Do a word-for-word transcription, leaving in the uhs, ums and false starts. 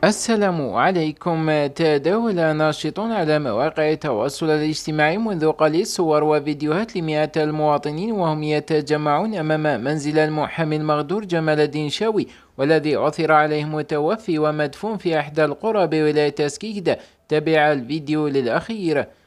السلام عليكم. تداول ناشطون على مواقع التواصل الاجتماعي منذ قليل صور وفيديوهات لمئات المواطنين وهم يتجمعون أمام منزل المحامي المغدور جمال الدين شاوي، والذي عثر عليه متوفي ومدفون في إحدى القرى بولاية سكيكدا. تبع الفيديو للأخير.